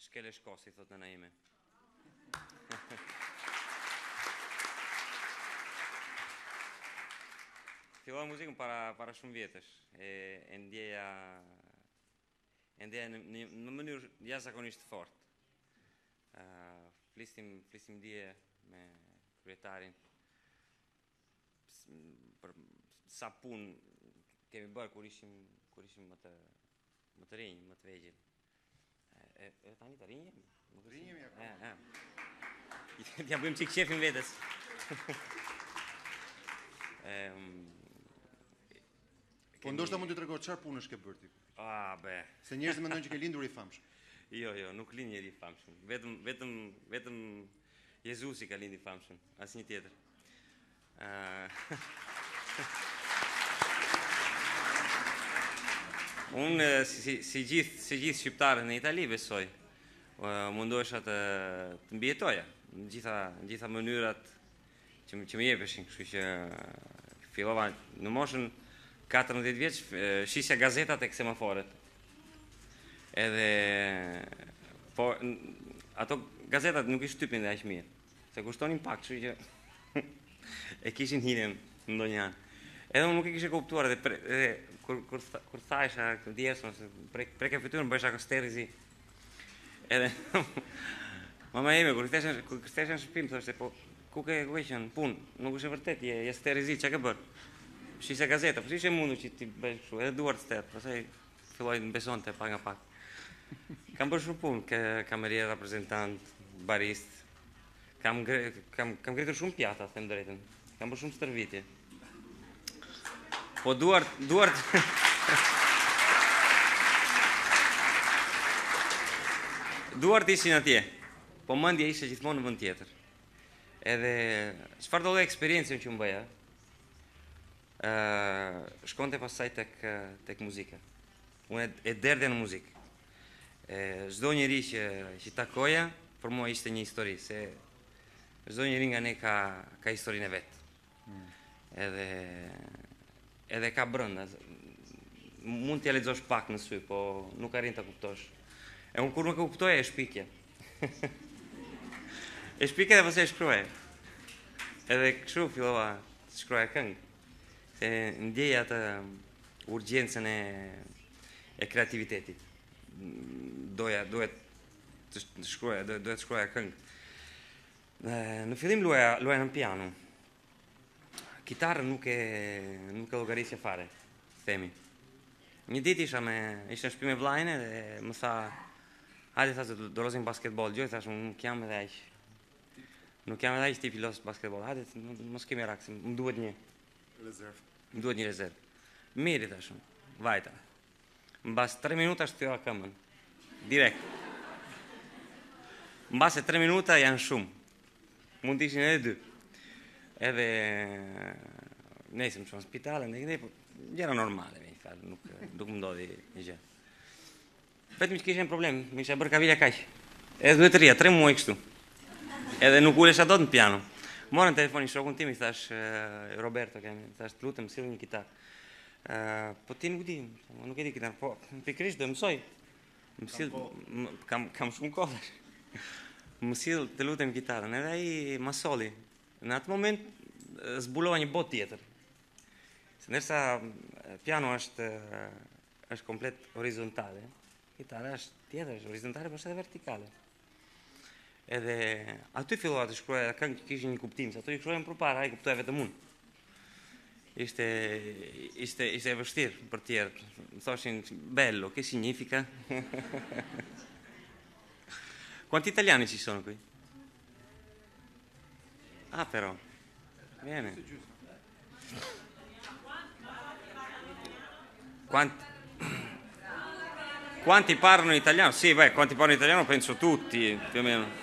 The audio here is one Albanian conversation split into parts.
Shkele shkosi, thot nëna ime. Fillova muzikën para shumë vjetësh. E ndjeja në mënyrë jashtëzakonisht fort. Flistim dje me kryetarin për sa punë kemi bërë kur ishim më të rinj, më të vegjël. E tani të rinj jemi? Rinj jemi akoma. T'ja bëjmë qik qefin vetës. Po ndoshta mund të tregosh çfarë punësh ke bërë ti? Be. Se njerëzit mendojnë që ke lindur i famshëm. Jo, nuk lind njeri i famshëm. Vetëm Jezusi ka lind i famshëm, asnjë tjetër. Unë si gjithë shqiptarët në Itali besoj, mundohesha të mbijetoja në gjitha mënyrat që më jepeshin, kështu që fillova në moshën 14 vjeç, shisja gazetat e semaforet. Edhe po ato gazetat nuk i shtypin dhe aq mirë, se kushtonin pak, kështu që e kishin hinen ndonjëherë. Edhe unë nuk e kishe kuptuar edhe kur thajsha djesën, preke fytyrën bëjsha sterrizi. Edhe mama ime kur kthesha në shtëpi më thoshte, po ku ke qenë punë? Nuk është e vërtet, je sterrizi, çka ke bërë? Shisja gazeta, po si ishe mundur që ti bëj kështu, edhe duart stet, pastaj filloi të mbesonte pak nga pak. Kam bërë shumë punë, kamerier, reprezentant, barist. Kam ngritur shumë pjata, them drejtën. Kam bërë shumë stërvitje. Po duart duart ishin atje, po mendja ishte gjithmonë në vend tjetër. Edhe çfarë do lloj eksperiencën që më bëja, shkonte pastaj tek muzika. Unë e derdhja në muzikë. Çdo njeri që takoja, për mua ishte një histori, se çdo njeri nga ne ka historinë e vet. Edhe ka brenda. Mund t'ja lexosh pak në sy, po nuk arrin ta kuptosh. E unë kur nuk e kuptoja e shpikja. E shpikja dhe pastaj e shkruaja. Edhe kështu fillova të shkruaja këngë. Se ndjeja atë urgjencën e kreativitetit. Duhet të shkruaja këngë. Në fillim luaja në piano. Kitarën nuk e llogarisja fare, themi. Një ditë ishte në shtëpi me vllajën dhe më tha, hajde thashë do rozim basketbol. Gjoj thash, nuk jam edhe aq. Nuk jam edhe aq tip i los basketbol. Hajde mos kemi rak, më duhet një rezervë. Më duhet një rezervë. Mirë thashëm, vajta. Mbas 3 minuta shtylla këmbën. Direkt. Mbas 3 minuta janë shumë. Mund të ishin edhe 2. Edhe nesëm që në spital, gjera normale, nuk më ndodhi një gjë. Vetëm që kishe në problem, më isha bërë kavilja kaq. Edhe duhet të rria, 3 muaj kështu. Edhe nuk ulesha dot në piano. Morën telefonin shokun tim, i thash Roberto, thash të lutem sill një kitar. Po ti nuk di, nuk e di kitar, po pikërisht do mësoj. Kam shumë kohë. Më sill të lutem kitarën, edhe ai ma solli. Në atë moment zbulova një botë tjetër. Se ndërsa piano është komplet horizontale, kitara është tjetër, është horizontale, por është edhe vertikale. Edhe aty fillova të shkruaja këngë që kishin një kuptim, se ato i shkruajnë përpara, ai kuptoja vetëm unë. Ishte e vështirë për tjerë. Më thoshin bello, che significa? Quanti italiani ci sono qui? Ah, però. Bene. Quanti parlano italiano? Sì, beh, quanti parlano italiano penso tutti, più o meno.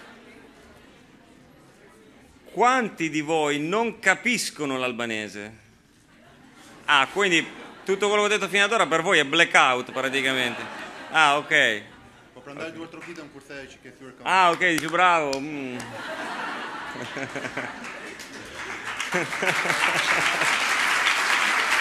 Quanti di voi non capiscono l'albanese? Ah, quindi tutto quello che ho detto fino ad ora per voi è blackout praticamente. Ah, ok. Po prandaj duhet trokitëm kur the që ke thyer këmbën. Ah, ok, dici bravo.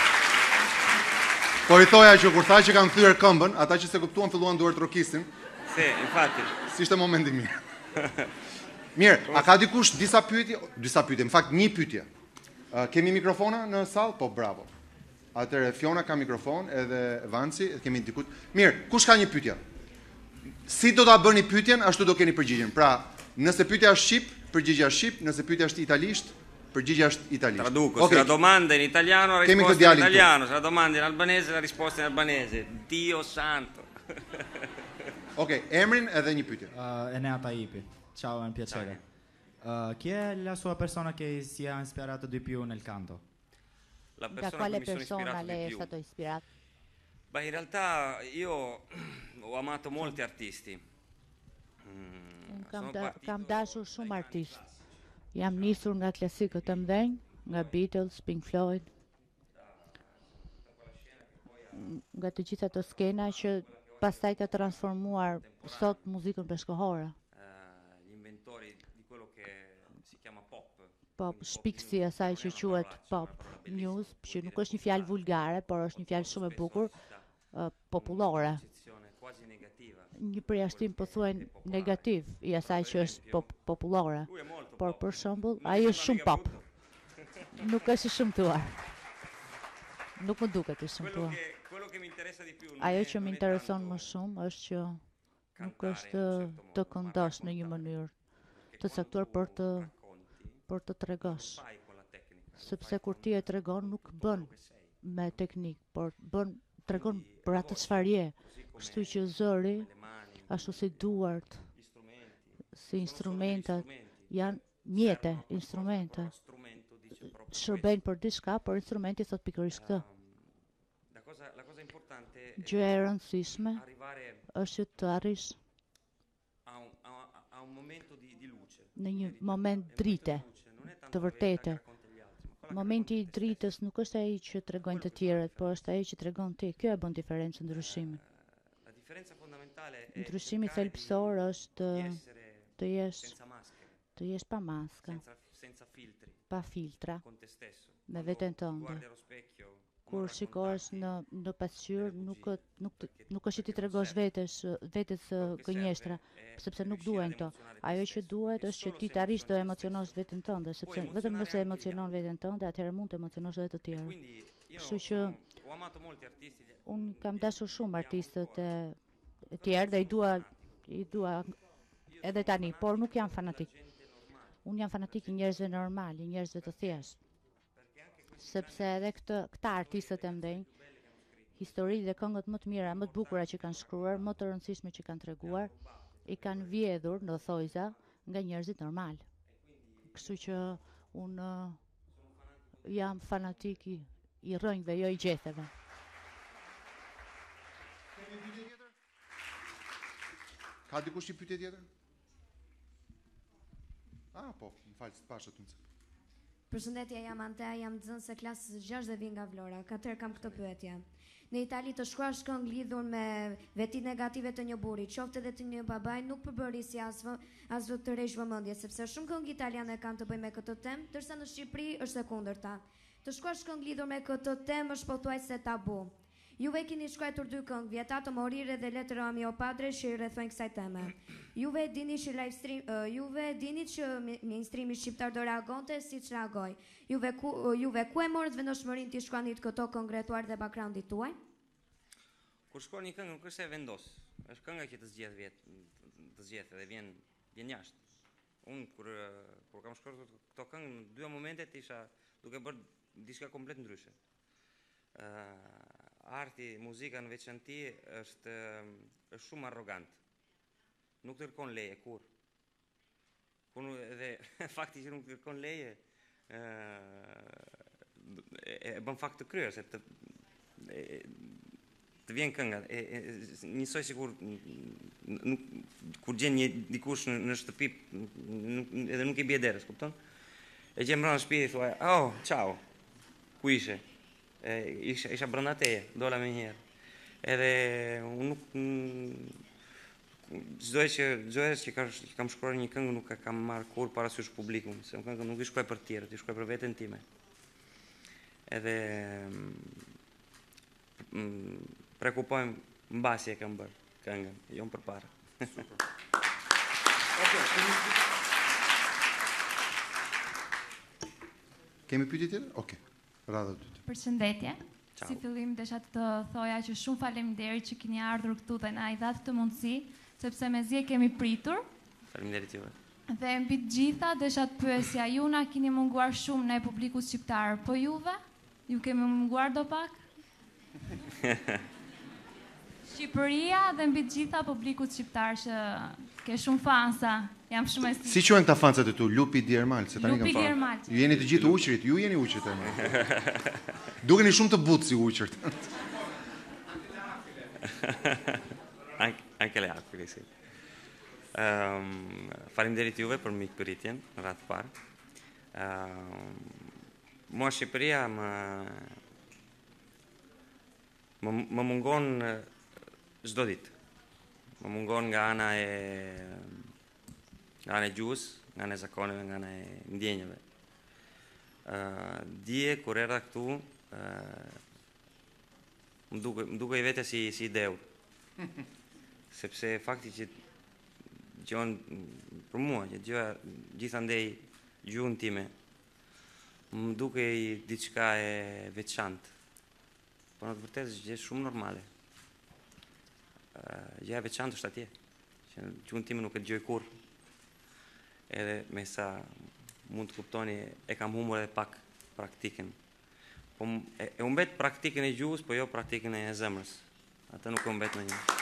Po i thoja që kur tha që kanë thyer këmbën, ata që se kuptuan filluan duart trokisin, Sì, infatti. Si ishte momenti mirë. Mirë, a ka dikush disa pyetje, në fakt një pyetje. Kemi mikrofona në sallë? Po, bravo. Atëre Fiona ka mikrofon, edhe Vanci, kemi dikut. Mirë, kush ka një pyetje? Si do ta bëni pyetjen, ashtu do keni përgjigjen. Pra, nëse pyetja është shqip, përgjigjja është shqip, nëse pyetja është italisht, përgjigjja është italisht. Traduco, se la domanda in italiano, la Kemi risposta këtë in djalin italiano, se la domanda in albanese, la risposta in albanese. Dio santo. Okej, emrin edhe një pyetje. Enea Taipi. Ciao, è un piacere. Chi è la sua persona che si è ispirato di più nel canto? La Da persona a quale cui mi sono persona ispirato lei di è più. stato ispirato? Beh, in realtà io ho amato molti artisti. Sono partito Kam dashur dai shumë grandi artistë. classici. Jam nisur nga klasikët e mëdhenj, nga Beatles, Pink Floyd, nga të gjitha ato skena që pastaj ka transformuar sot muzikën bashkëkohore. Gli inventori di quello che si chiama pop. Pop, Quindi shpikësi news, asaj non è që una quhet parolaccia, pop è una parola bellissima. news, që nuk është një fjalë vulgare, por është një fjalë shumë e bukur, popullore. Un'accezione quasi negativa. Një përjashtim pothuajse negativ i asaj që është popullore. Lui è molto Por pop. për shembull, Non ai mi është sembra shumë mica pop. brutto. Nuk është i shëmtuar. Nuk më duket i Quello shëmtuar. quello che mi interessa di più non Ajo è- që më non è intereson tanto më shumë është që nuk cantare është in un certo të modo, ma këndosh në një raccontare. mënyrë Perché të caktuar quando për të racconti, tregosh. non fai con la tecnica, Sepse fai kur con ti e tregon nuk tutto bën quello che sei. me teknik, por tregon Quindi për la atë voce, çfarë je. così come Kështu që zëri, le mani, ashtu si duart, gli strumenti, si sono solo degli instrumentat, strumenti, janë servono mjete, a qualcosa, instrumente, però lo strumento dice proprio shërbejnë për diçka, por instrumenti thot pikërisht këtë. La cosa importante è Gjëja e rëndësishme arrivare është që të arrish a un momento di luce. në një verità. moment E il momento drite, di luce non è tanto të la verità che vërtete. racconta gli altri, ma quella che Momenti i racconti te dritës nuk është ai që tregojnë të tjerët, por është ai që tregon ti. Kjo e bën diferencën, ndryshimin. stesso. La differenza fondamentale è Ndryshimi cercare thelbësor është di essere të jesh senza maschere, të jesh pa maska, senza filtri, pa filtra, con te stesso. me Quando veten ti guardi tënde. allo specchio, Kur non shikohesh raccontarti në pasqyrë, nuk është që ti perché non tregosh serve. vetes Quello che gënjeshtra, serve è sepse nuk riuscire duhen ad këto. emozionare te Ajo që stesso. duhet E është që solo ti se të arrish të emozioni te emocionosh stesso, veten tënde, sepse puoi vetëm nëse emozionare anche gli emocionon altri. veten tënde, atëherë mund të emocionosh edhe të E tjerë. quindi io Kështu që ho amato molti artisti. un kam dashur shumë artistët ancora. e tjerë dhe i dua edhe tani, por nuk jam fanatik. Gente normale. Unë jam fanatik i njerëzve normal, i njerëzve të thjeshtë. Sepse edhe këta artistët e mëdhenj, historitë dhe këngët më të mira, më të bukura që kanë shkruar, më të rëndësishme që kanë treguar, i kanë vjedhur në thojza nga njerëzit normal. Kështu që unë jam fanatik i rrënjve, jo i gjetheve. Kemi pyetje tjetër? Ka dikush një pyetje tjetër? Po, më falë, s'pasha të nëse. Përshëndetje, jam Antea, jam nxënëse klasës 6 dhe vi nga Vlora. Katëherë kam këtë pyetje. Në Itali të shkruash këngë lidhur me vetit negative të një burri, qoftë edhe të një babai, nuk përbërisi as të rresh vëmendje, sepse shumë këngë italiane kanë të bëjnë me këtë temë, ndërsa në Shqipëri është e kundërta. Të shkruash këngë lidhur me këtë temë është pothuajse tabu. Juve keni shkruar 2 këngë, Vietato morire dhe Lettere a mio padre, që i rrethojnë kësaj teme. Juve dini që mainstreami shqiptar do reagonte siç reagoi. Juve ku e morët vendoshmërinë të shkruanit këto këngë rrethuar dhe backgroundit tuaj? Kur shkruan një këngë nuk është se e vendos. Është kënga që të zgjedh dhe vjen jashtë. Unë kur kam shkruar këto këngë në 2 momentet isha duke bërë diçka komplet ndryshe. Arti, muzika në veçanti është shumë arrogant. Nuk të kërkon leje kur. Dhe fakti që nuk të kërkon leje e bën fakt të kryer se të vjen kënga. Njësoj sikur kur gjen një dikush në shtëpi edhe nuk i bie derës, kupton? E gjen brenda shtëpi thua, "Oh, ciao. Ku ishe?" Isha brenda teje, dola me njëherë. Edhe unë nuk çdo herë që kam shkruar një këngë nuk e kam marrë kur parasysh publikun, se këngën nuk i shkruaj për të tjerët, i shkruaj për veten time. Edhe prekupohem mbasi e kam bërë këngën, jo më përpara. Kemi pyetje tjetër? Okej. Radha dytë. Përshëndetje. Ciao. Si fillim desha të thoja që shumë faleminderit që keni ardhur këtu dhe na i dhatë të mundësi, sepse mezi e kemi pritur. Faleminderit juve. Dhe mbi të gjitha desha të pyesja, ju na keni munguar shumë ne publiku shqiptar, po juve? Ju kemi munguar do pak? Shqipëria dhe mbi të gjitha publiku shqiptar që ke shumë fansa. Jam shumë e Si quhen këta fancat e tu? Lupi Diermal, se tani Lupi kam Diermal. Ju jeni të gjithë uqërit, ju jeni uqërit e më. Dukeni shumë të butë si uqërit. Anche le aquile, sì. Faleminderit juve për mikpëritjen, në radhë parë. Mua Shqipëria më mungon çdo ditë. Më mungon nga ana e gjuhës, nga ana e zakoneve, nga ana e ndjenjave. Dje kur erdha këtu, më duke i vete si ideur. Sepse fakti që gjon për mua, që gjithandej gjuhën time, më duke i diçka e veçantë. Po në të vërtetë është gjë shumë normale. Gjë e veçantë është atje, që gjuhën time nuk e dëgjoj kurrë. Edhe me sa mund të kuptoni, e kam humbur edhe pak praktikën. Po e humbet praktikën e gjuhës, po jo praktikën e zemrës. Atë nuk e humbet në një.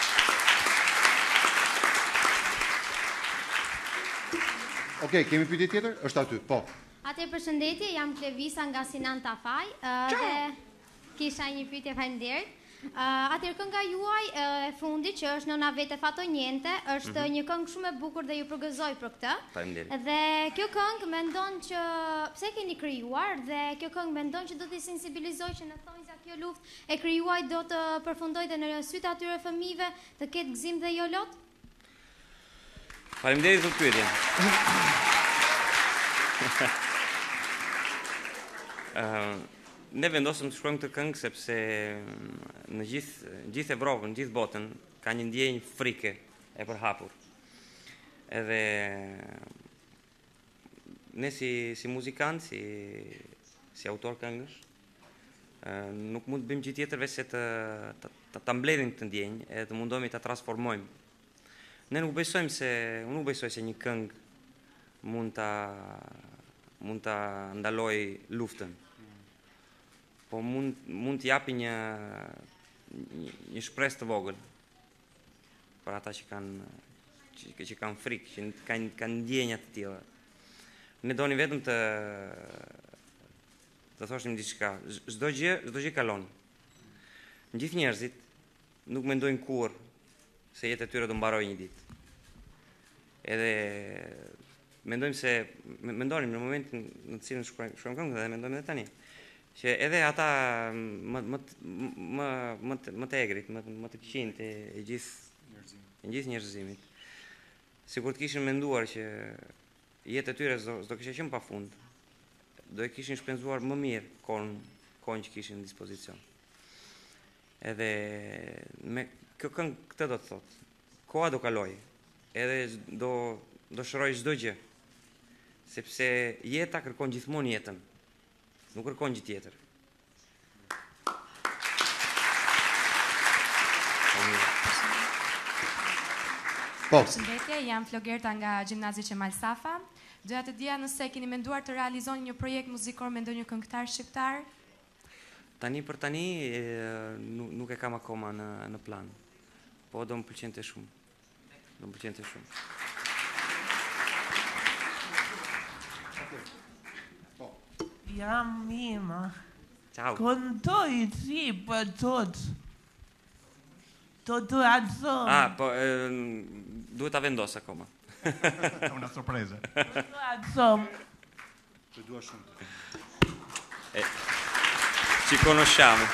Okej, kemi pyetje tjetër? Është aty, po. Atëherë përshëndetje, jam Klevisa nga Sinan Tafaj dhe kisha një pyetje, faleminderit. Atëherë kënga juaj e fundit që është Nona Vete Fatoniente është një këngë shumë e bukur dhe ju përgëzoj për këtë. Faleminderit. Dhe kjo këngë mendon që pse keni krijuar dhe kjo këngë mendon që do t'i sensibilizoj që në thonjza kjo luftë e krijuaj do të përfundojë dhe në sytë atyre fëmijëve të ketë gëzim dhe jo lot? Faleminderit për pyetjen. Ne vendosëm të shkruajmë këtë këngë sepse në gjithë Evropën, në gjithë botën, ka një ndjenjë frike e përhapur. Edhe ne si muzikant, si autor këngësh, nuk mund të bëjmë gjë tjetër veç se ta mbledhim këtë ndjenjë e të mundohemi ta transformojmë. Ne nuk besojmë unë nuk besoj se një këngë mund ta ndaloj luftën. Po mund të japi një shpresë të vogël për ata që kanë frikë, që kanë ndjenja të tilla. Ne doni vetëm të thoshim diçka, çdo gjë kalon. Në gjithë njerëzit nuk mendojnë kurrë se jeta e tyre do mbarojë një ditë. Edhe mendonim në momentin në të cilin shkruajmë këngën dhe mendojmë edhe tani që edhe ata më të egrit, më të këqinjt e gjithë njerëzimit, sikur të kishin menduar që jeta e tyre s'do kishte qenë pafund, do e kishin shpenzuar më mirë kohën që kishin në dispozicion. Edhe me kjo këngë këtë do të thotë. Koha do kaloj, edhe do shëroj çdo gjë, sepse jeta kërkon gjithmonë jetën. Nuk kërkon gjë tjetër. Po. Përshëndetje, jam Flogerta nga Gjimnazi Qemal Safa. Doja të dija nëse keni menduar të realizoni një projekt muzikor me ndonjë këngëtar shqiptar? Tani për tani nuk e kam akoma në plan. Po do më pëlqente shumë. Jam Mima. Ciao. Këndoj ti për tot. Të atë. Po duhet ta vendos akoma. È una sorpresa. Të dua shumë. Ci conosciamo.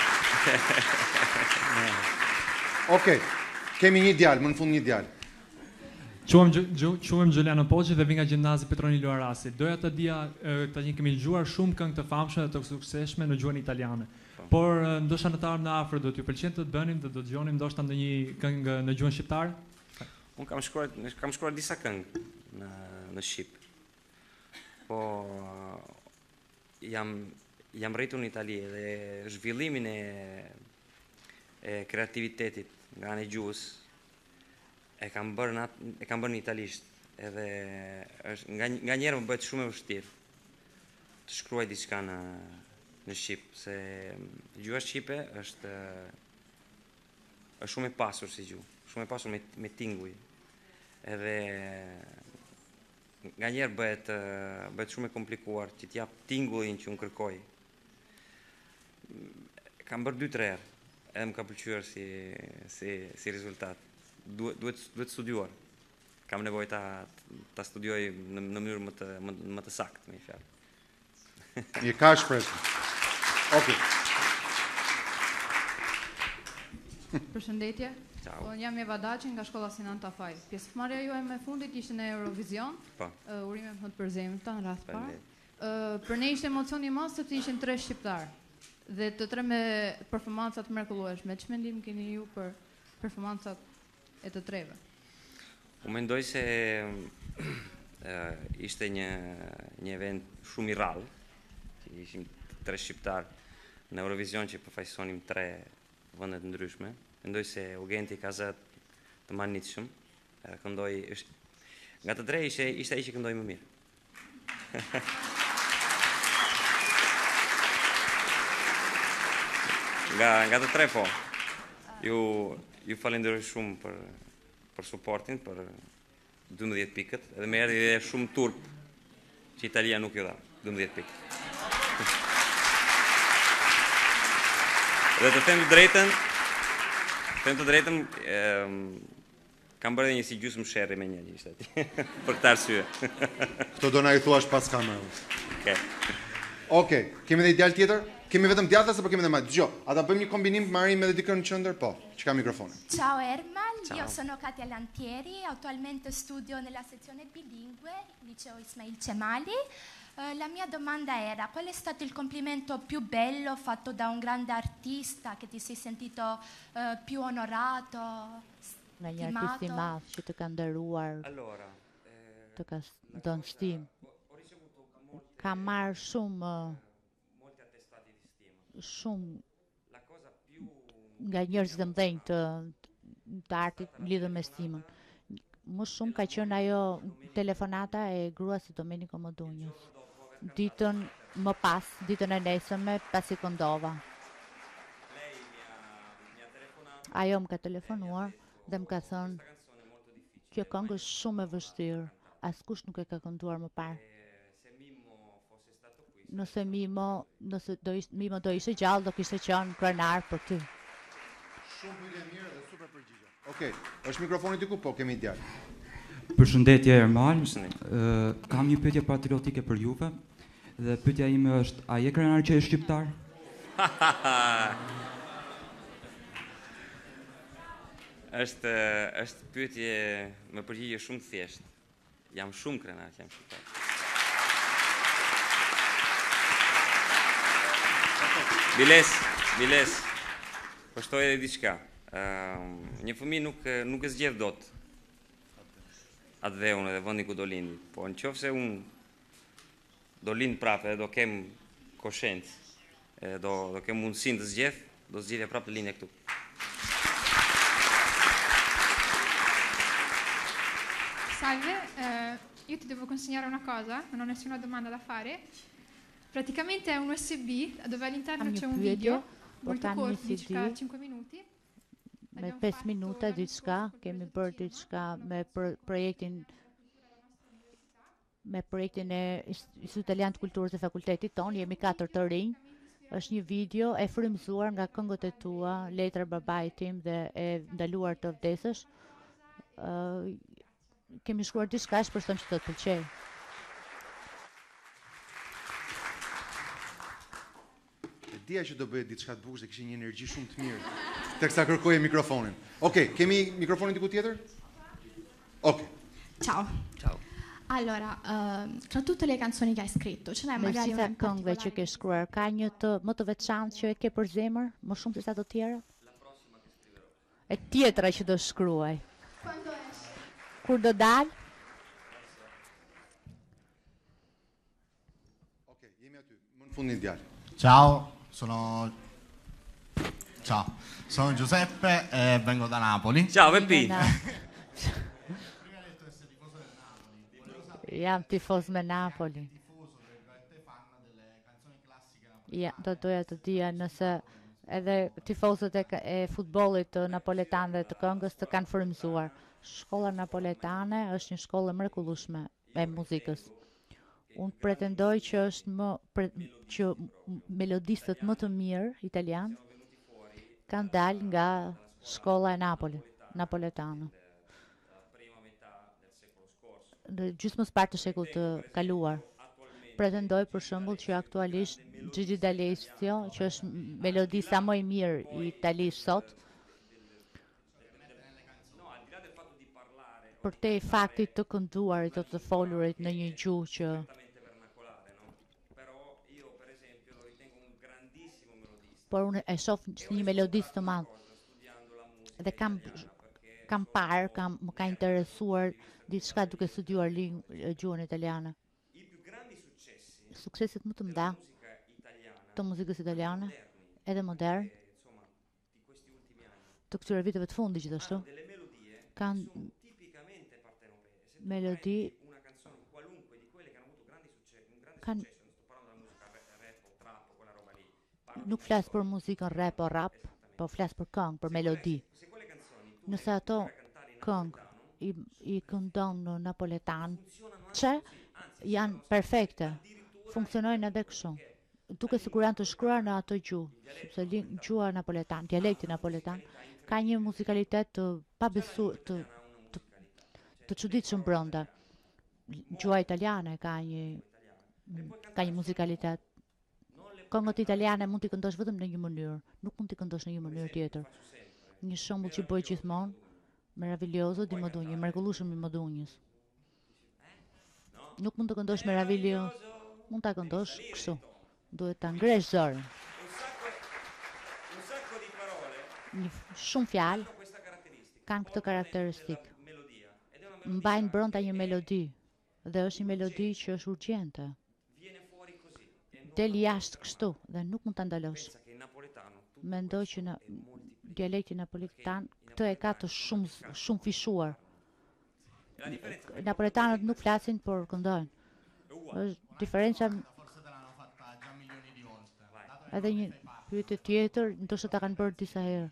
Okej. Kemi një djalë, më në fund një djalë. Quhem Giuliano Poçi dhe vi nga Gjimnazi Petronilo Arasi. Doja të dija, tani kemi dëgjuar shumë këngë të famshme dhe të suksesshme në gjuhën italiane. Por ndoshta në të ardhmen afër do t'ju pëlqen të bënim dhe do dëgjonim ndoshta ndonjë këngë në gjuhën shqiptare? Unë kam shkruar disa këngë në Shqip. Po jam rritur në Itali dhe zhvillimin e kreativitetit nga anë e gjuhës e kam bërë në italisht. Edhe nga njerë më bëhet shumë e vështirë të shkruaj diçka në Shqip, se gjuha shqipe është shumë e pasur si gjuhë, shumë e pasur me tinguj. Edhe nga njerë bëhet shumë e komplikuar që t'jap tingullin që unë kërkoj. Kam bërë 2-3 herë, edhe më ka pëlqyer si rezultat. Duhet studiuar. Kam nevojë ta studioj në mënyrë më të saktë, me fjalë. Je ka shpresë. Okej. Përshëndetje. Ciao. Unë jam Eva Daçi nga shkolla Sinan Tafaj. Pjesëmarrja juaj më e fundit ishte në Eurovision. Po. Urime më të përzemërta në radhë parë. Për ne ishte emocioni i madh sepse ishin 3 shqiptar. Dhe të 3 me performancat mrekullueshme. Ç'mendim mendim keni ju për performancat e të 3-ve? Unë mendoj se ishte një event shumë i rrallë, që ishim 3 shqiptar në Eurovision që përfaqësonim 3 vende të ndryshme. Mendoj se Ugenti ka zëtë të manitshëm, këndoj nga të 3 ishte ai që këndoi më mirë. Nga të 3 po. Ju falenderoj shumë për suportin, për 12 pikët, edhe me erdhi dhe shumë turp që Italia nuk ju dha 12 pikë. Dhe të them të drejtën, kam bërë një si gjysmë sherri me një ishte ati, për këtë arsye. Këto do na i thuash pas kamerës. Okej, kemi dhe ideal tjetër? Kemi vetëm djathtas apo kemi dhe majtë? Dgjoj, ata bëjmë një kombinim marrim edhe dikën në qendër? Po, çka mikrofone. Ciao Ermal, Ciao. Io sono Katia Lantieri, attualmente studio nella sezione bilingue, liceo Ismail Cemali. La mia domanda era, qual è stato il complimento più bello fatto da un grande artista che ti sei sentito più onorato, Nga një artist i madh që të ka nderuar, të ka dhënë stim. Ka marrë shumë nga njerëz të mëdhenj të artit lidhur me stimën. Më shumë ka qenë ajo telefonata e gruas së Domenico Modugnos. Ditën më pas, ditën e nesërme, pasi këndova. Ajo më ka telefonuar dhe më ka thënë, kjo këngë është shumë e vështirë, askush nuk e ka kënduar më parë. Nëse Mimo do ishte gjallë, do kishte qenë krenar për ty. Shumë pyetje mirë dhe super përgjigje. Okej, është mikrofoni ti ku po kemi djalë. Përshëndetje Ermal, kam një pyetje patriotike për juve dhe pyetja ime është, a je krenar që je shqiptar? Është pyetje me përgjigje shumë thjeshtë. Jam shumë krenar që jam shqiptar. Biles, përshtoj edhe diçka. Një fëmijë nuk e zgjedh dot atë dheun edhe vendi ku do lindi. Po në qoftë se unë do lind prapë edhe do kem koshencë, do kem mundësinë të zgjedh, do zgjedhja prapë të lindja këtu. Salve, io ti devo consegnare una cosa, non ho nessuna domanda da fare. Praticamente è un USB dove all'interno c'è un video molto corto, di circa 5 minuti. Me 5 minuta diçka, kemi bërë diçka me projektin e Institutit Italian të Kulturës dhe Fakultetit ton, jemi 4 të rinj. Është një video e frymëzuar nga këngët e tua, letër babait tim dhe e ndaluar të vdesësh. Kemi shkruar diçka, shpresoj që të pëlqejë. Dia që do bëhet diçka të bukur, se kishte një energji shumë të mirë. Teksa kërkoje mikrofonin. Okej, kemi mikrofonin diku tjetër? Okej. Ciao. Ciao. Allora, tra tutte le canzoni che hai scritto, ce n'è magari una in këngëve që ke shkruar, ka një më të veçantë që e ke për zemër, më shumë se sa të tjera? E tjetra që do shkruaj. kur do dal? Ok, jemi aty. Më në fundin djalë. Ciao, sono Giuseppe e vengo da Napoli. Ciao Peppino. Jam tifoz me Napoli. Ja, do doja të dija nëse edhe tifozët e futbollit të napoletan dhe të këngës të kanë frymëzuar. Shkolla napoletane është një shkollë mrekullueshme e muzikës. Unë pretendoj që që melodistët më të mirë italian kanë dalë nga shkolla e napoletane. Në gjysmës parë të shekullit të kaluar. Pretendoj për shembull që aktualisht Gigi D'Alessio, që është melodista më i mirë i Italisë sot, për te faktit të kënduarit të folurit në një gjuhë që por unë e shoh si një melodist të madh. Dhe kam parë, më ka interesuar diçka duke studiuar gjuhën italiane. Sukseset më të mëdha të muzikës italiane, edhe modern, të këtyre viteve të fundit gjithashtu, kanë melodi, nuk flas për muzikën rap o rap, po flas për këngë, për melodi. Nëse ato këngë i këndon në napoletan, që janë perfekte, funksionojnë edhe kështu, duke sikur janë të shkruar në ato gjuhë, sepse gjuha napoletan, dialekti napoletan, ka një muzikalitet të të çuditshëm brenda. Gjuha italiane ka një muzikalitet. Këngët italiane mund t'i këndosh vetëm në një mënyrë, nuk mund t'i këndosh në një mënyrë tjetër. Një shembull që bëj gjithmonë, Meraviglioso di Modugno, mrekullueshëm i Modunjës. Nuk mund të këndosh Meraviglioso, mund ta këndosh kështu. Duhet ta ngresh zërin. Shumë fjalë kanë këtë karakteristikë. Mbajnë brenda një melodi, dhe është një melodi që është urgjente. Del jashtë kështu dhe nuk mund ta ndalosh. Mendoj që në dialektin napoletan këtë e ka të shumë fishuar. Napoletanët nuk flasin, por këndojnë. Është diferenca. Edhe një pyetje tjetër, ndoshta ta kanë bërë disa herë.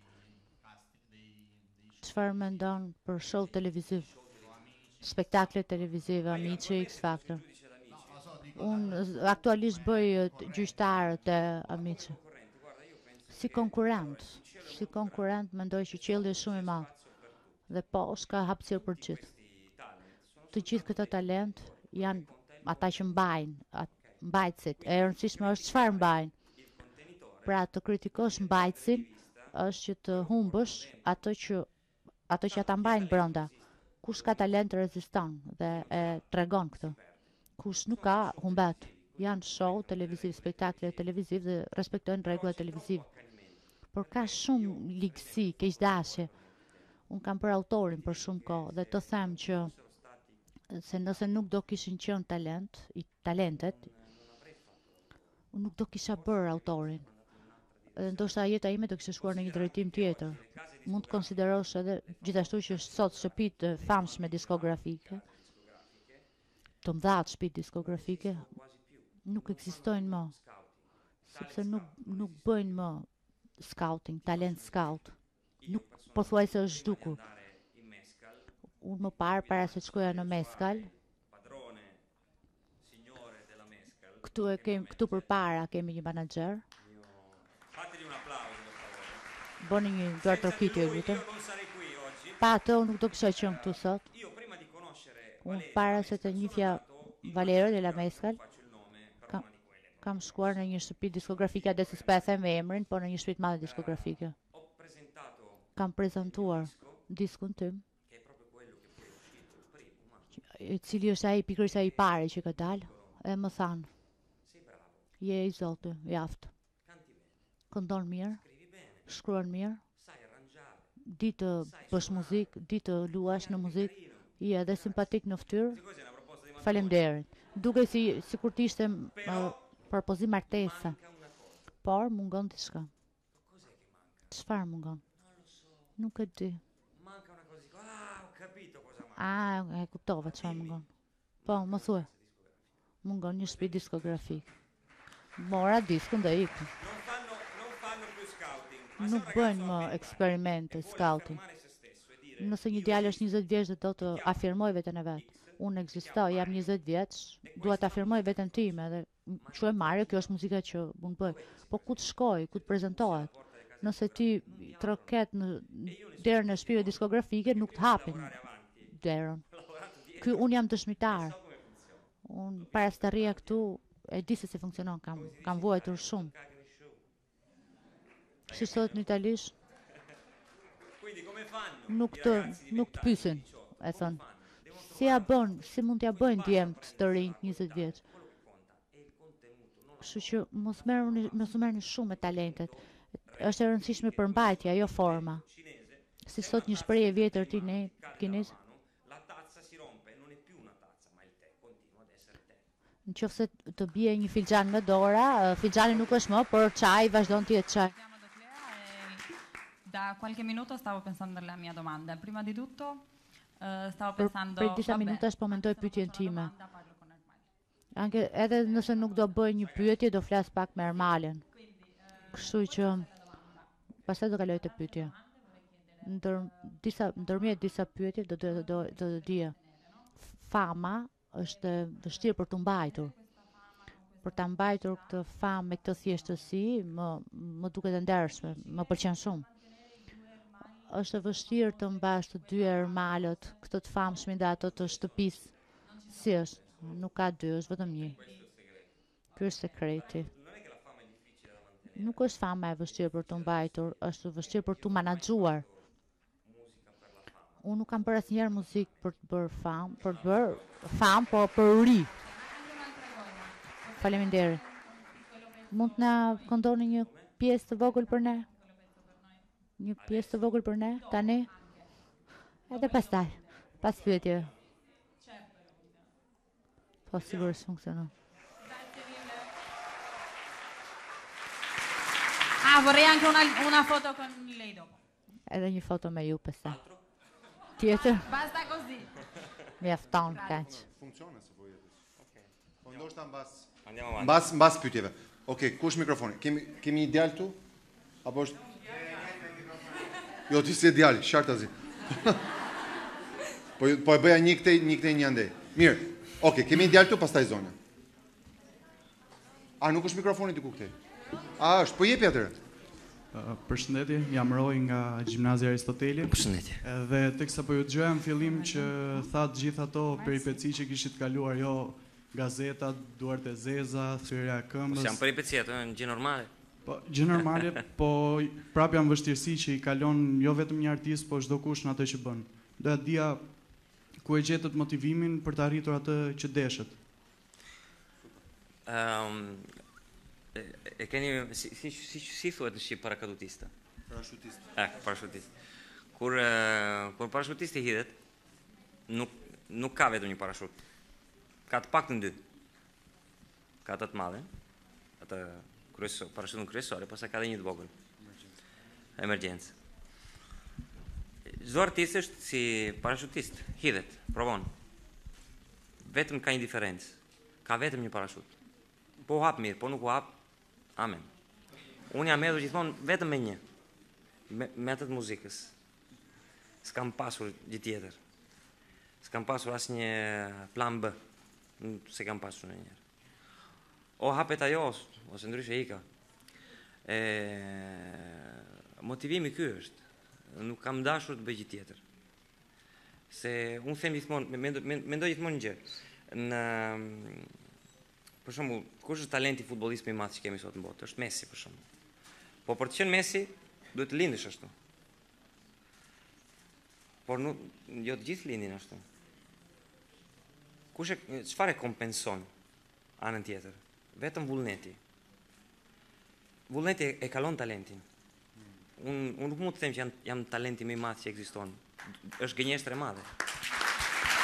Çfarë mendon për show televiziv? Spektakle televizive, Amici, X Factor. Unë aktualisht bëj gjyqtarët e Amici. Si konkurrent mendoj që qielli është shumë i madh. Dhe po, s'ka hapësirë për gjithë. Të gjithë këta talent janë ata që mbajnë, mbajtësit. E rëndësishme është çfarë mbajnë. Pra të kritikosh mbajtësin është që të humbësh ato që ata mbajnë brenda. Kush ka talent reziston dhe e tregon këtë. Kush nuk ka, humbet. Janë show televiziv, spektakle televiziv dhe respektojnë rregullat televizive. Por ka shumë ligësi, keqdashje. Unë kam për autorin për shumë kohë dhe të them që se nëse nuk do kishin qenë talentet, unë nuk do kisha bërë autorin. Ndoshta jeta ime do kishte shkuar në një drejtim tjetër. Mund të konsiderosh edhe gjithashtu që sot shtëpitë famshme diskografike, të mëdha shtëpi diskografike, nuk ekzistojnë më, sepse nuk bëjnë më scouting, talent scout. Nuk pothuajse është zhdukur. Unë më parë, para se të shkoja në Meskal, këtu përpara kemi një menaxher. Bëni një duartërkitje, lutem. Pa atë, unë nuk do kisha qenë këtu sot. Unë para se të njihja Valero della Meskal, kam shkuar në një shtëpi diskografike, dhe s'po e them me emrin, por në një shtëpi të madhe diskografike. Kam prezantuar diskun tim, i cili është ai pikërisht ai i pari që ka dalë, e më thanë, je i Zotit, jaftë. Këndon mirë, shkruan mirë, di të bësh muzikë, di të luash në muzikë, I edhe simpatik në ftyrë. Faleminderit. Duke sikur të ishte propozim martese. Por mungon diçka. Çfarë mungon? Nuk e di. E kuptova çfarë mungon. Po, më thuaj. Mungon një shtëpi diskografike. Mora diskun dhe ikën. Nuk bëjnë më eksperimente, scouting. Nëse një djalë është 20 vjeç dhe do të afirmoj veten e vet. Unë ekzistoj, jam 20 vjeç, dua të afirmoj veten time dhe quaj Mario, kjo është muzika që mund bëj. Po ku të shkoj, ku të prezantohet? Nëse ti troket në derën e shtëpive diskografike, nuk të hapin derën. Ky unë jam dëshmitar. Unë para se të rria këtu, e di se si funksionon, kam vuajtur shumë. Si thot në italisht? Nuk të pyesin, e thon. Si mund t'ja bëjnë djemt të rinj 20 vjeç? Kështu që mos merrni shumë me talentet. Është e rëndësishme përmbajtja, jo forma. Si thot një shprehje e vjetër kinez. Nëse të bie një filxhan me dora, filxhani nuk është më, por çaj vazhdon të jetë çaj. Da qualche minuto stavo pensando alla mia domanda. Prima di tutto stavo pensando... Per disa minuta po mendoj pyetjen time. Anke edhe nëse nuk do bëj një pyetje, do flas pak me Ermalen. Kështu që pastaj do kaloj te pyetja. Ndërmjet disa pyetje do të dija. Fama është vështirë për të mbajtur. Për ta mbajtur këtë famë me këtë thjeshtësi, më duket e ndershme, më pëlqen shumë. Është vështirë të mbash të dy Ermalët, këtë të famshmin dhe ato të shtëpisë. Si është? Nuk ka dy, është vetëm një. Ky është sekreti. Nuk është fama e vështirë për të mbajtur, është vështirë për të menaxhuar. Unë nuk kam bërë asnjëherë muzikë për të bërë famë, por për uri. Faleminderit. Mund të na këndoni një pjesë të vogël për ne? Një pjesë të vogël për ne, tani? Edhe pastaj, pas pyetje. Po sigurisht funksionon. Vorrei anche una foto con lei dopo. Edhe një foto me ju pastaj. Tjetër? Basta così. Mjafton kaq. Funksionon se po jetës. Okej. Po ndoshta mbas pyetjeve. Okej, kush mikrofoni? Kemi një djalë tu? Apo është Jo, ti si e djali, shartazi. Po e bëja një këtej një andej. Mirë, oke, kemi një djali tu, pastaj zona. A, nuk është mikrofoni të ku këtej? A, është, po jepi atërë. Përshëndetje, jam Roy nga Gjimnazia Aristoteli. Përshëndetje. Dhe teksa po ju dëgjoja në fillim që thatë gjithë ato peripeci që kishit kaluar, jo gazetat, duart e zeza, thyrja e këmbës. Janë peripeci ato, në gjë normale. Gjë normale, po prap janë vështirësi që i kalon jo vetëm një artist, po çdo kush në atë që bën. Doja të dija ku e gjetët motivimin për të arritur atë që deshet. E keni si thuhet në shqip parakadutista? Parashutist. Parashutist. Kur parashutisti hidhet, nuk ka vetëm një parashut. Ka të paktën dy. Ka atë të madhe, atë parashutën kryesore, pastaj ka edhe një të vogël. Emergjencë. Çdo artist është si parashutist, hidhet, provon. Vetëm ka një diferencë. Ka vetëm një parashut. Po u hap mirë, po nuk u hap, amen. Unë jam hedhur gjithmonë vetëm me një. Me atë të muzikës. S'kam pasur gjë tjetër. S'kam pasur asnjë plan B. Se kam pasur ndonjëherë. O hapet ajo, ose ndryshe ika. Motivimi ky është. Nuk kam dashur të bëj gjë tjetër. Se unë them gjithmonë, mendoj gjithmonë një gjë. Për shembull, kush është talenti futbollist më i madh që kemi sot në botë? Është Messi, për shembull. Po për të qenë Messi, duhet të lindesh ashtu. Por nuk, jo të gjithë lindin ashtu. Çfarë kompenson anën tjetër? Vetëm vullneti. Vullneti e kalon talentin. Unë nuk mund të them që jam talenti më i madh që ekziston. Është gënjeshtër e madhe.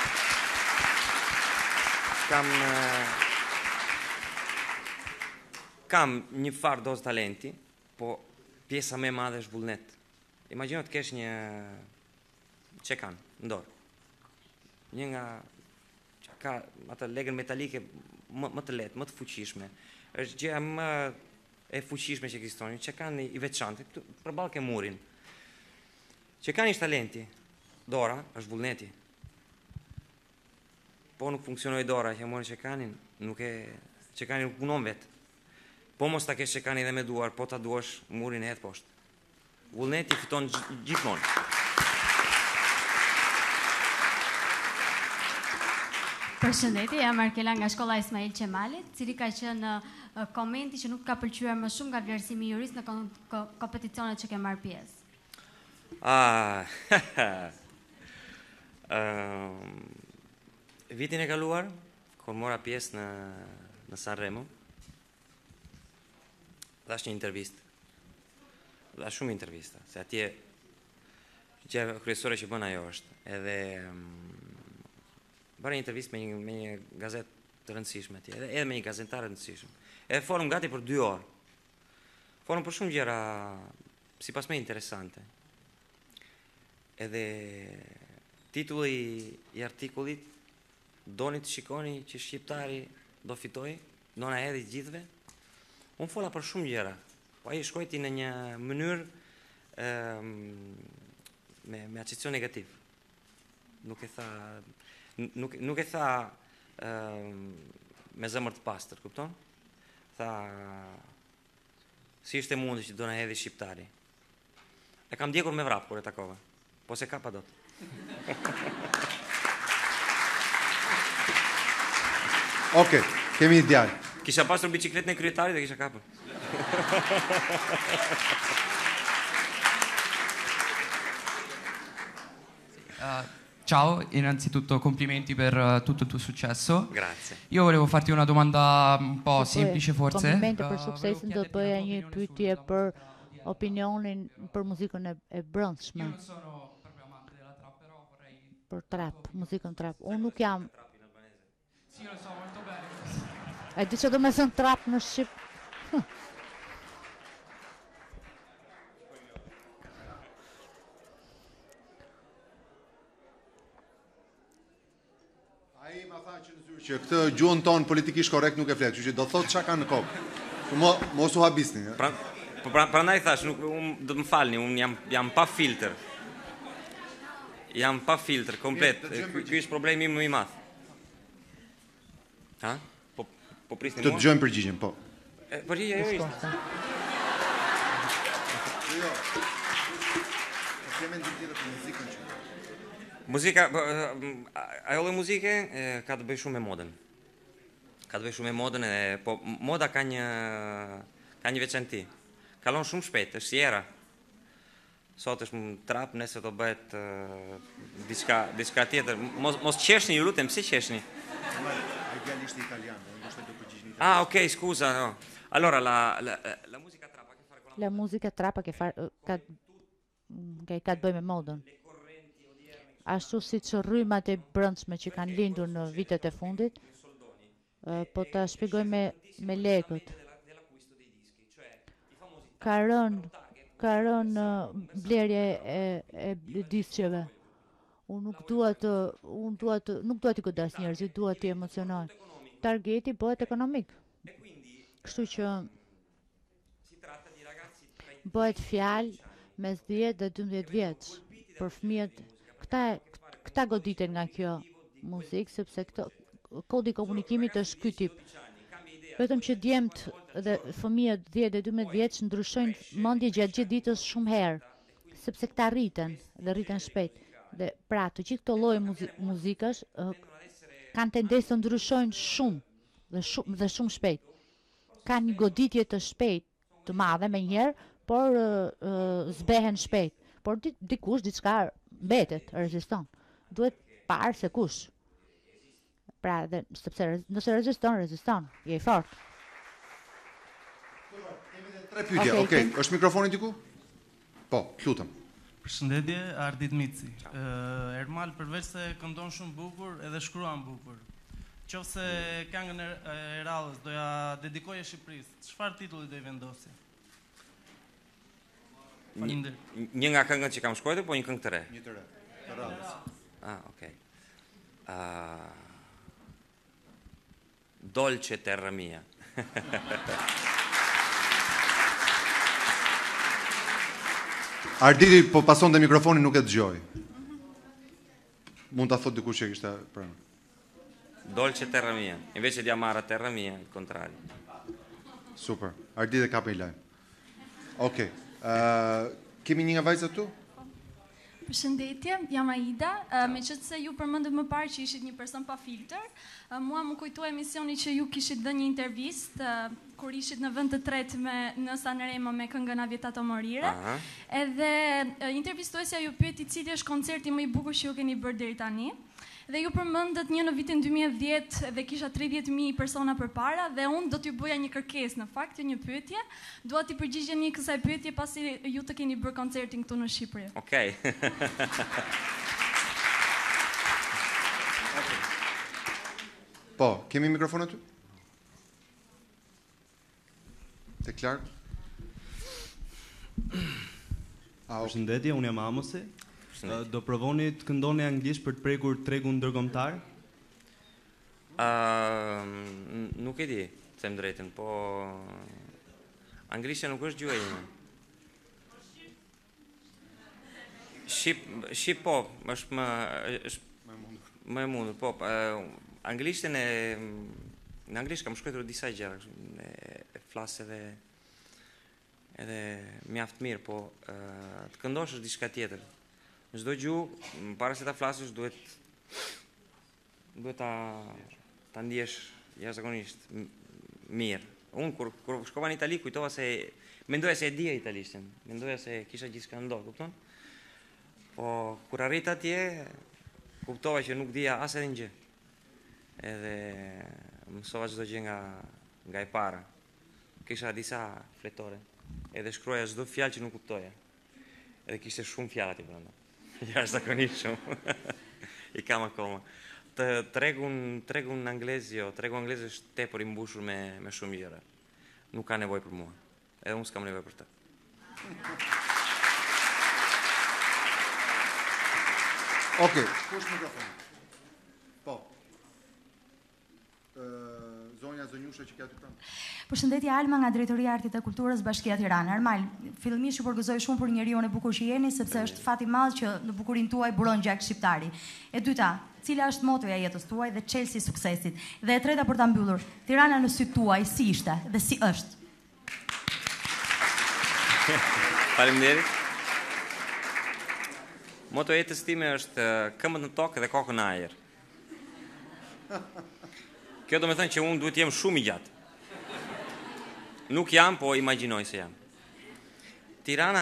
kam një farë dozë talenti, po pjesa më e madhe është vullnet. Imagjino të kesh një çekan në dorë. Një nga që ka atë legën metalike më të lehtë, më të fuqishme. Është gjëja më e fuqishme që ekziston, një çekan i veçantë, përballë ke murin. Çekani është talenti, dora është vullneti. Po nuk funksionoi dora që mori çekanin, çekani nuk punon vetë. Po mos ta kesh çekanin edhe me duar, po ta duash murin e hedh poshtë. Vullneti fiton gjithmonë. Përshëndetje, jam Arkela nga shkolla Ismail Qemalit, cili ka qenë komenti që nuk ka pëlqyer më shumë nga vlerësimi jurist në kompeticionet që ke marrë pjesë. Vitin e kaluar, kur mora pjesë në Sanremo, dhash një intervistë. Dhash shumë intervista, se atje gjë kryesore që bën ajo është. Edhe bëra një intervistë me një gazetë të rëndësishme atje, edhe me një gazetar të rëndësishëm. Edhe folëm gati për 2 orë. Folëm për shumë gjëra sipas me interesante. Edhe titulli i artikullit, doni të shikoni që shqiptari do fitoj, do na hedhë gjithëve. Unë fola për shumë gjëra, po ai shkojti në një mënyrë me acicion negativ. Nuk e tha me zemër të pastër, kupton? Tha si ishte mundi që do na hedhë shqiptari. E kam ndjekur me vrap kur e takova, po se kapa dot. Okej, kemi një djalë. Kisha pasur bicikletën e kryetarit dhe kisha kapur. Ciao, innanzitutto complimenti per tutto il tuo successo. Grazie. Io volevo farti una domanda un po' semplice forse. Komplimente për suksesin, do të bëja një pyetje për opinionin për muzikën e brendshme. Për trap, muzikën trap. Unë nuk jam. E di që do me thënë trap në Shqip? Ai ma tha që në zyrë që këtë gjuhën tonë politikisht korrekt nuk e flet, kështu që do thotë çka ka në kokë. Mos u habisni. Prandaj thash, do të më falni, unë jam pa filtr. Jam pa filtr komplet. Ky është problemi më i madh. Ha? Po prisni mua. Të dëgjojmë përgjigjen, po. Përgjigja jo ishte. Jo. Kemë ndërtuar për muzikën që. Muzika, ajo lloj muzike ka të bëjë shumë me modën. Ka të bëjë shumë me modën e po moda ka një veçanti. Kalon shumë shpejt, është si era. Sot është trap, nëse do bëhet diçka tjetër. Mos qeshni, ju lutem, pse qeshni? Ai djali ishte italian, ndoshta do përgjigj në italian. Ah, ok, scusa, no. Allora la musica trap ha che fare con la musica trap ka të bëjë me modën. Ashtu si që rrymat e brendshme që kanë lindur në vitet e fundit, po ta shpjegoj me lekët. Ka rënë blerje e diskeve. Unë nuk dua të godas njerëzit, dua të emocionoj. Targeti bëhet ekonomik. Kështu që bëhet fjalë mes 10 dhe 12 vjeç për fëmijët. Këta goditen nga kjo muzikë, sepse kodi komunikimit është ky tip. Vetëm që djemt dhe fëmijët 10 dhe 12 vjeç ndryshojnë mendje gjatë gjithë ditës shumë herë, sepse këta rriten dhe rriten shpejt. Dhe pra, të gjithë këto lloje muzikash kanë tendencë të ndryshojnë shumë dhe shumë shpejt. Kanë një goditje të shpejt, të madhe menjëherë, por zbehen shpejt. Por dikush diçka mbetet, reziston. Duhet parë se kush. Pra, sepse nëse reziston, je i fortë. Tre pyetje, okej. Është mikrofoni diku? Po, lutem. Përshëndetje, Ardit Mici. Ermal përveç se këndon shumë bukur, edhe shkruan bukur. Qofse këngën e radhës doja dedikoja Shqipërisë, çfarë titulli do I vendosje? Një nga këngët që kam shkruar po një këngë të re? Një të re, të radhës. Okej. Dolce terra mia. Arditi po pason dhe mikrofonin nuk e dëgjoj. Mund ta thot dikush që kishte pranë. Dolce terra mia, invece di amara terra mia, il contrario. Super. Arditi ka një lajm. Okej. Kemi një nga vajzat tu? Përshëndetje, jam Aida. Meqenëse ju përmendët më parë që ishit një person pa filtr, mua më kujtoi emisioni që ju kishit dhënë një intervistë kur ishit në vend të tretë në Sanremo me këngën A Vietato Morire. Edhe intervistuesja ju pyeti cili është koncerti më I bukur që ju keni bërë deri tani. Dhe ju përmendët një në vitin 2010 dhe kisha 30.000 persona përpara dhe unë do t'ju bëja një kërkesë, në fakt, një pyetje. Dua t'i përgjigjeni kësaj pyetje pasi ju të keni bërë koncertin këtu në Shqipëri. Okej. Po, kemi mikrofon aty? Te Clark? Përshëndetje, unë jam Amosi. Do provoni të këndoni anglisht për të prekur tregun ndërkombëtar? Nuk e di, them drejtën, po anglishtja nuk është gjuha ime. Shqip po, është më e mundur, po. Anglishtën në anglisht kam shkruar disa gjëra, e flas edhe mjaft mirë, po të këndosh është diçka tjetër. Në çdo gjuhë, para se ta flasësh duhet ta ndihesh jashtëzakonisht mirë. Unë kur shkova në Itali kujtova se mendoja se e dija italishten, mendoja se kisha gjithçka në dorë, kupton? Po kur arrit atje kuptova që nuk dija as edhe një gjë. Edhe mësova çdo gjë nga e para. Kisha disa fletore, edhe shkruaja çdo fjalë që nuk kuptoja. Edhe kishte shumë fjalë aty brenda. Jashtëzakonisht shumë. I kam akoma. Tregun anglez, jo, tregu anglez është tepër I mbushur me shumë gjëra. Nuk ka nevojë për mua. Edhe unë s'kam nevojë për të. Okej, kush mikrofon? Po. Zonja Zonjusha që ka aty pranë. Përshëndetje Alma nga Drejtoria e Artit dhe Kulturës Bashkia Tirana. Armal, fillimisht ju përgëzoj shumë për njeriun e bukur që jeni, sepse është fat I madh që në bukurinë tuaj buron gjak shqiptari. E dyta, cila është motoja e jetës tuaj dhe çelësi I suksesit? Dhe e treta për ta mbyllur, Tirana në sytë tuaj si ishte dhe si është? Faleminderit. Motoja e jetës time është këmbët në tokë dhe kokën në ajër. Kjo do me thënë që unë duhet jem shumë I gjatë. Nuk jam, po imagjinoj se jam. Tirana,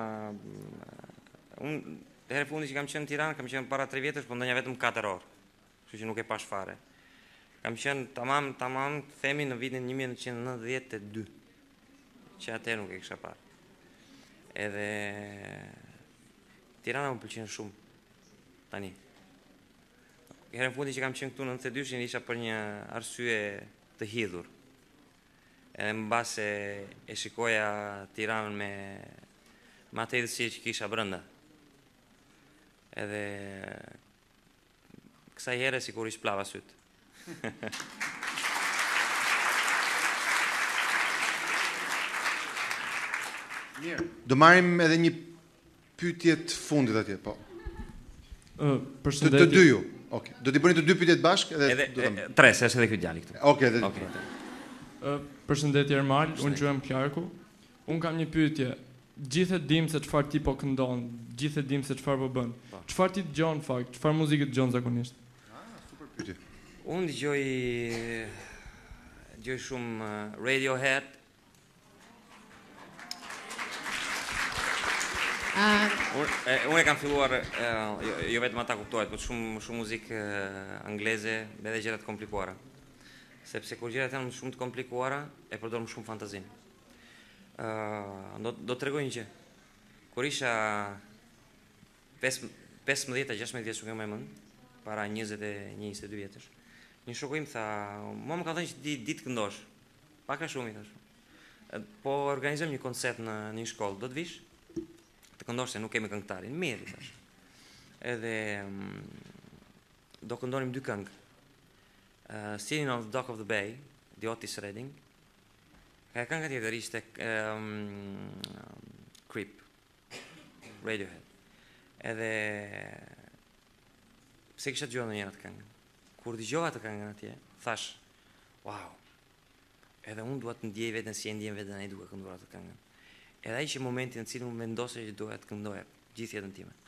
unë herë fundi që kam qenë në Tiranë, kam qenë para 3 vjetësh, po ndonja vetëm 4 orë. Kështu që nuk e pash fare. Kam qenë tamam, themi në vitin 1992, që atë nuk e kisha parë. Edhe Tirana më pëlqen shumë, tani. Herën fundi që kam qenë këtu në 92-shin isha për një arsye të hidhur. Edhe më base e shikoja Tiranën me atë idhësi që kisha brenda. Edhe kësaj here sikur I shplava syt. Mirë. Do marrim edhe një pyetje të fundit atje, po. Përshëndetje. Të dy ju. Okej. Do t'i bëni të dy pyetjet bashkë edhe tre, se është edhe ky djali këtu. Okej. Përshëndetje Ermal, unë quhem Kjarku. Unë kam një pyetje. Gjithë e dim se çfarë ti po këndon, gjithë e dim se çfarë po bën. Çfarë ti dëgjon fakt? Çfarë muzikë dëgjon zakonisht? Super pyetje. Unë dëgjoj shumë Radiohead. Unë e kam filluar, jo vetëm ata kuptohet, po shumë muzikë angleze, edhe gjëra të komplikuara. Sepse kur gjërat janë shumë të komplikuara, e përdor më shumë fantazinë. Do të tregoj një gjë. Kur isha 15-16 vjeç, nuk e më mend, para 21-22 vjetësh, një shoku im tha, mua më ka thënë që ditë këndosh. Pak a shumë i thash. Po organizojmë një koncert në një shkollë, do të vish? Të këndosh se nuk kemi këngëtarin. Mirë, i thash. Edhe do këndonim 2 këngë. Sitting on the Dock of the Bay, the Otis Redding. Kënga tjetër ishte Creep, Radiohead. Edhe pse kisha dëgjuar ndonjëherë atë këngë. Kur dëgjova atë këngën atje, thash, wow. Edhe unë dua të ndjej veten si e ndjen veten ai duke kënduar atë këngën. Edhe ai ishte momenti në cilin unë vendosa që doja të këndoja gjithë jetën time.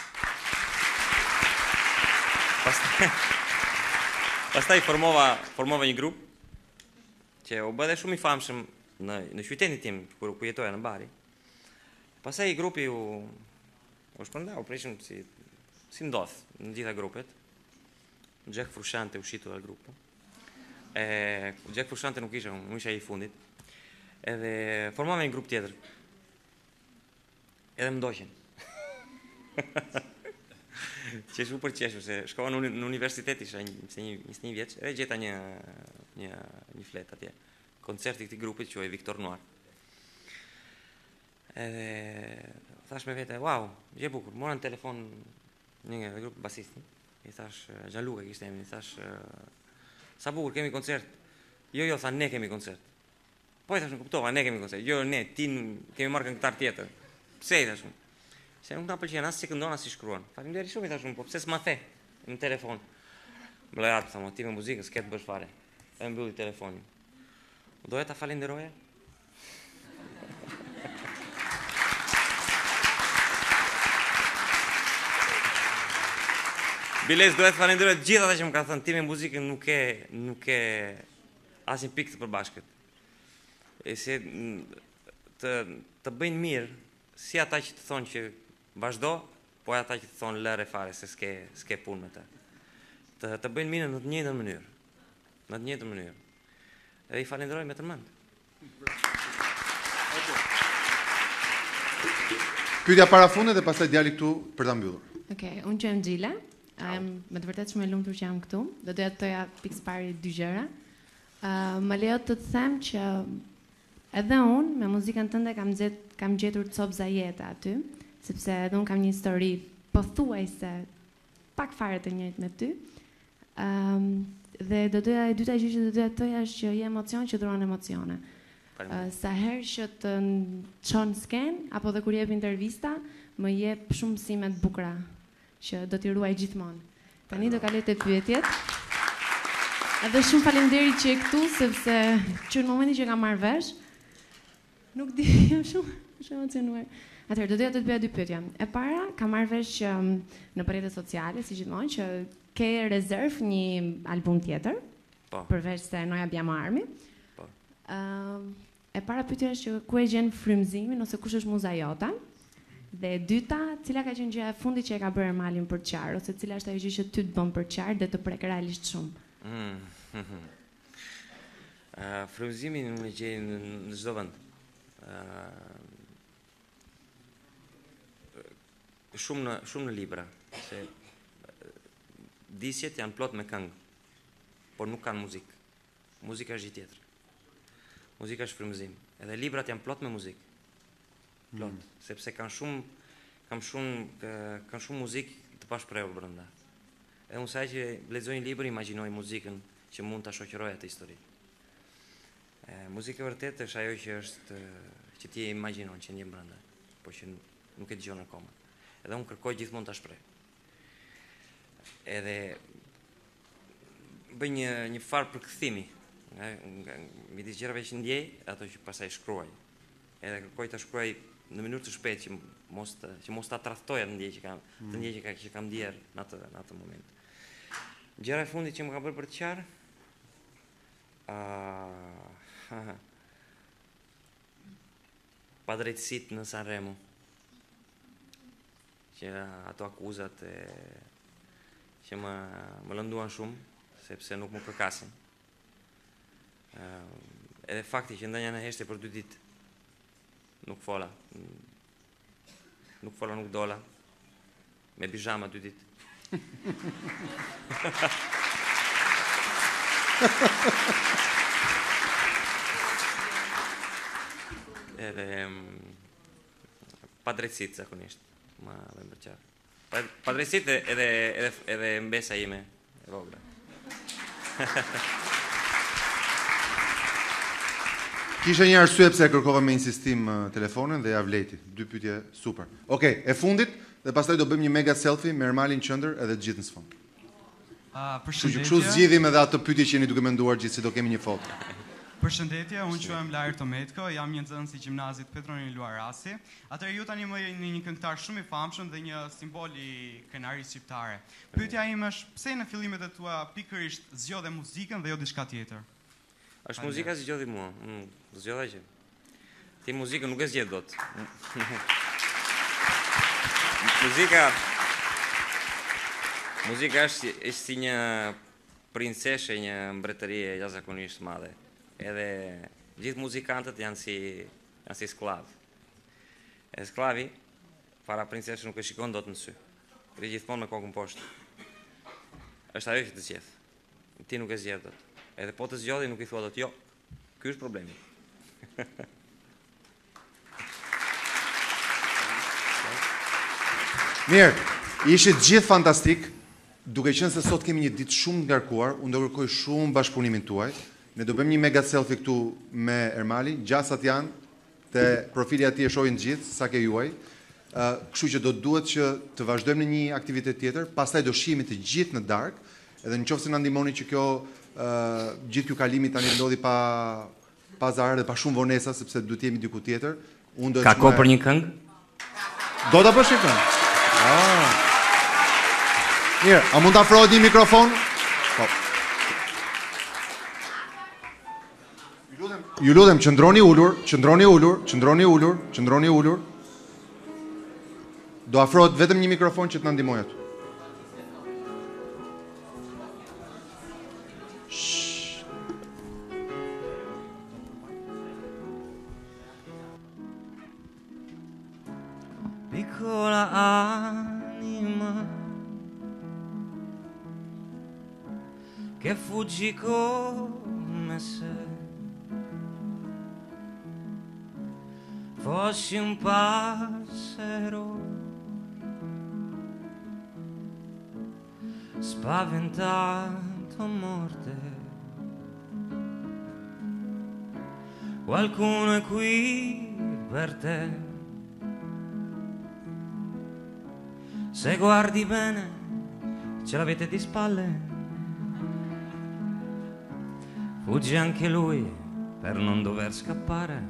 Pastaj formova një grup që u bë shumë i famshëm në qytetin tim ku jetoja në Bari. Pastaj grupi u shpërndau, prishëm si ndodh në gjitha grupet. Jack Frusciante uscitu dal gruppo. Jack Frusciante nuk isha, unë isha i fundit. Edhe formava një grup tjetër. Edhe më ndoqen. Qeshu për qeshu, se shkova në universitet, isha 21 vjeç, edhe gjeta një flet atje. Koncerti këtij grupit quhej Victor Noir. Edhe thash me vete, wow, gjë bukur, mora në telefon një nga grup basistin. I thash, Gianluca kishte emrin, i thash, sa bukur, kemi koncert. Jo, tha, ne kemi koncert. Po i thash, në kuptova, ne kemi koncert. Jo, ne, ti kemi marrë këngëtar tjetër. Pse i thash unë? Se nuk na pëlqen as si këndon as si shkruan. Faleminderit shumë i thash unë, po pse s'ma the në telefon. Mblerat, tha, ti me muzikën s'ke të bësh fare. Edhe mbylli telefonin. Doja ta falenderoja? Biles, doja të falenderoj të gjithë ata që më ka thënë, ti me muzikën nuk e asnjë pikë të përbashkët. E se të bëjnë mirë, si ata që të thonë që vazhdo, po ata që të thonë lëre fare se s'ke punë me të. Të bëjnë mirë në të njëjtën mënyrë. Në të njëjtën mënyrë. Edhe i falenderoj me tërmend. Pyetja para fundit dhe pastaj djali këtu për ta mbyllur. Okej, unë jam Xhila. Me të vërtetë shumë e lumtur që jam këtu. Do doja të thoja pikës pari 2 gjëra. Më lejo të them që edhe unë me muzikën tënde kam gjetur copza jete aty, sepse edhe unë kam një histori pothuajse pak fare të njëjtë me ty. Dhe do doja e dyta gjë që do doja të thoja është që je emocion që dhuron emocione. Sa herë që të çon sken apo dhe kur jep intervista, më jep shumë mësime të bukura që do t'i ruaj gjithmonë. Tani do kaloj te pyetjet. Edhe shumë faleminderit që je këtu, sepse që në momentin që kam marrë vesh, nuk di, jam shumë emocionuar. Atëherë, do doja të bëja 2 pyetje. E para, kam marrë vesh që në rrjetet sociale, si gjithmonë, që ke rezerv një album tjetër, përveç se Noi abbiamo armi. E para pyetja është që ku e gjen frymëzimin ose kush është muza jota? Dhe e dyta, cila ka qenë gjëja e fundit që e ka bërë Ermalin për të qartë, ose cila është ajo gjë që ty të bën për të qartë dhe të prek realisht shumë? Frymëzimin unë e gjej në çdo vend. Shumë në libra, se disjet janë plot me këngë, por nuk kanë muzikë. Muzika është gjë tjetër. Muzika është frymëzim. Edhe librat janë plot me muzikë. Plot, sepse kanë shumë muzikë të pashprehur brenda. Edhe unë sa që lexoj një libër, imagjinoj muzikën që mund ta shoqëroj atë histori. Muzika vërtet është ajo që ti e imagjinon që ndjen brenda, por që nuk e dëgjon akoma. Edhe unë kërkoj gjithmonë ta shpreh. Edhe bëj një farë përkthimi, midis gjërave që ndjej, ato që pastaj shkruaj. Edhe kërkoj ta shkruaj në mënyrë të shpejtë që mos ta tradhtoj atë ndjenjë që kam ndier në atë moment. Gjëra e fundit që më ka bërë për të qartë, padrejtësitë në Sanremo, që ato akuzat që më lënduan shumë, sepse nuk më përkasin. Edhe fakti që ndonjëherë heshte për 2 ditë, nuk fola, nuk dola, me pijama 2 ditë. Edhe padrejtësit zakonisht, ma dhe më përqarë. Padrejtësit edhe mbesa ime e vogla. Kisha një arsye pse kërkova me insistim telefonin dhe ja vleti. 2 pyetje super. Okej, e fundit dhe pastaj do bëjmë një mega selfie me Ermalin qendër edhe të gjithë në sfond. Përshëndetje. Kështu zgjidhim edhe atë pyetje që jeni duke menduar gjithsesi do kemi një foto. Përshëndetje, unë quhem Lajr Tometko, jam një nxënës i gjimnazit Petroni Luarasi. Atëherë ju tani më jeni një këngëtar shumë i famshëm dhe një simbol i krenarisë shqiptare. Pyetja ime është pse në fillimet e tua pikërisht zgjodhe muzikën dhe jo diçka tjetër? Është muzika zgjodhi mua, zgjodha që. Ti muzikën nuk e zgjedh dot. Muzika është si një princeshe, një mbretërie jashtëzakonisht madhe. Edhe gjithë muzikantët janë si sklavë. E sklavi para princeshës nuk e shikon dot në sy. Ri gjithmonë me kokën poshtë. Është ajo që të zgjedh. Ti nuk e zgjedh dot. Edhe po të zgjodhi nuk i thua dot jo. Ky është problemi. Mirë, ishit gjithë fantastik. Duke qenë se sot kemi një ditë shumë ngarkuar, unë do kërkoj shumë bashkëpunimin tuaj. Ne do bëjmë një mega selfie këtu me Ermalin, gjasat janë, te profili ati e shohin gjithë, sa ke juaj. Kështu që do duhet që të vazhdojmë në një aktivitet tjetër, pastaj do shihemi të gjithë në darkë, edhe nëse na ndihmoni që kjo gjithë ky kalimi tani ndodhi pa zarar dhe pa shumë vonesa, sepse duhet jemi diku tjetër. Ka kohë për një këngë? Do ta bësh një këngë. Mirë, a mund të afrohet një mikrofon? Po. Ju lutem, qëndroni ulur. Do afrohet vetëm një mikrofon që të na ndihmojë aty. Piccola anima che fuggi come se fossi un passero spaventato a morte. Qualcuno è qui per te. Se guardi bene, ce l'avete di spalle. Fugge anche lui per non dover scappare.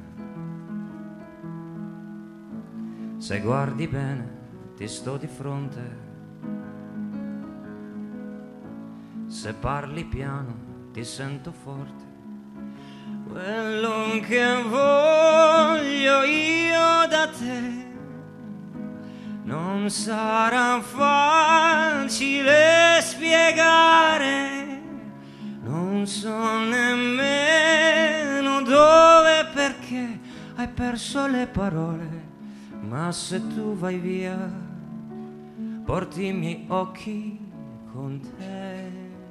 Se guardi bene, ti sto di fronte. Se parli piano, ti sento forte. Quello che voglio io da te non sarà facile spiegare, non so nemmeno dove, perché hai perso le parole, ma se tu vai via, porti i miei occhi con te.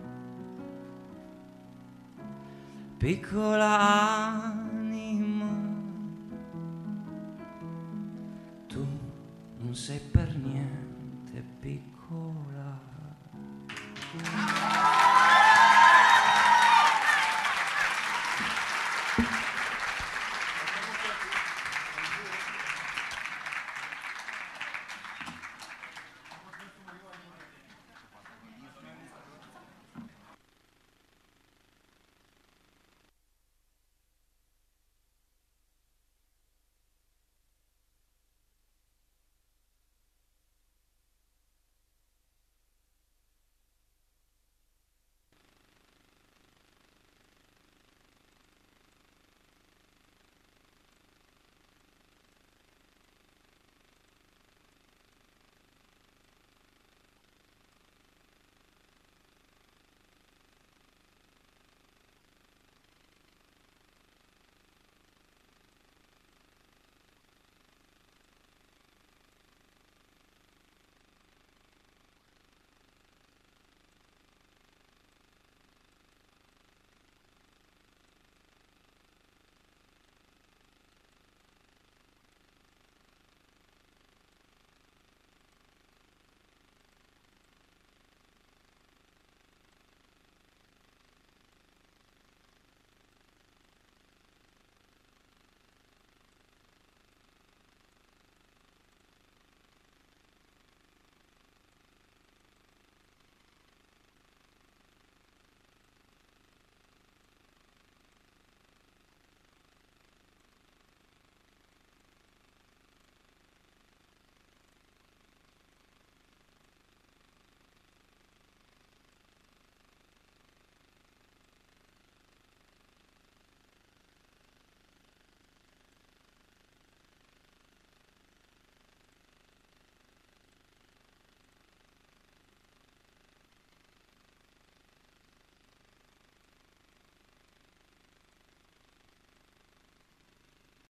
Piccola anima, tu non sei per niente piccola.